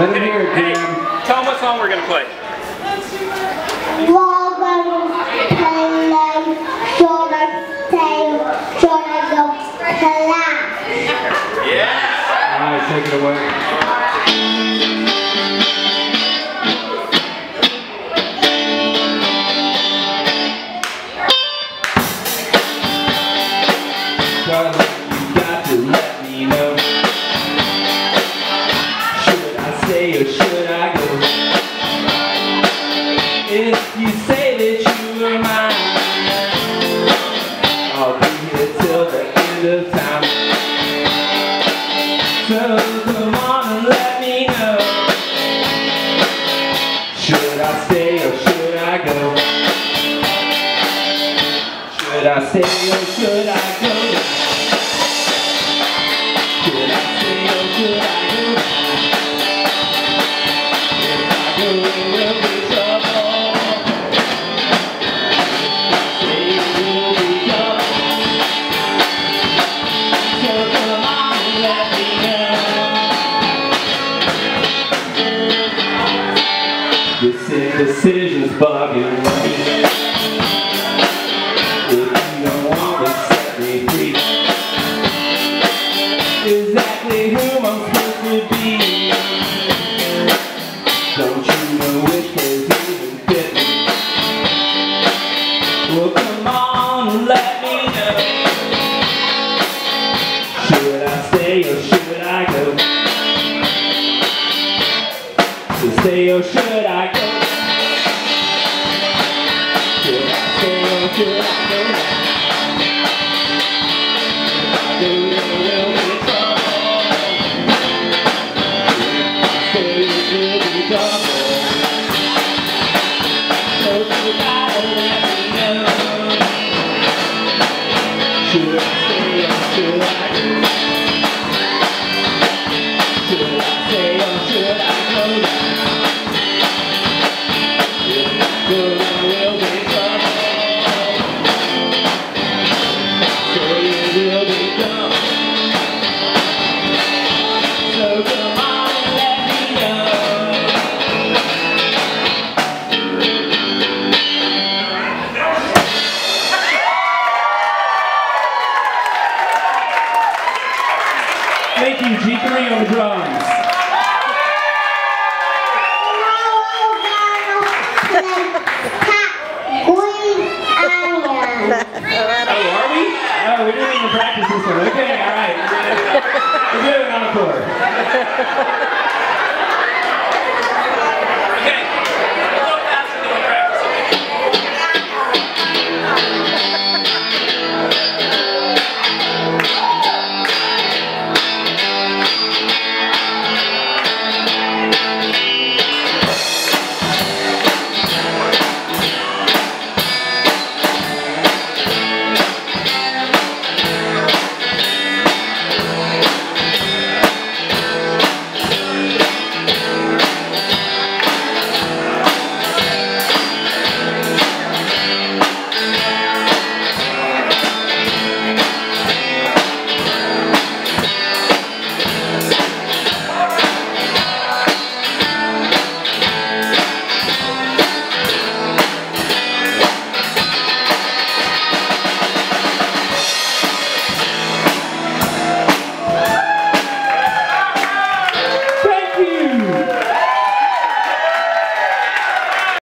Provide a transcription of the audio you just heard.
Let me hear it, Hey, Graham. tell them what song we're going to play. Yeah. All right, take it away. Darling, you got to let me know. Should I stay or should I go? If you say that you are mine, I'll be here till the end of time. So come on and let me know. Should I stay or should I go? Should I stay or should I go? Should I stay or should I go? If I go, it will be trouble. If I stay, it will be trouble. So come on and let me know. This indecision's bugging me. If you don't want to set me free, exactly who I'm supposed to be. Don't you know which clothes even fit me? Well, come on and let me know. Should I stay or should I go? Should I stay or should I go? Should I stay or should I go now? If I do, there will be trouble. If I stay, it will be trouble. So you gotta let me know. Should I stay or should I go? Should I stay or should I go now? If I go, there will be trouble. So it will be trouble. So come on and let me know. Thank you, G3 on the drums. Oh, we didn't even practice this one. Okay, all right. We're doing an encore.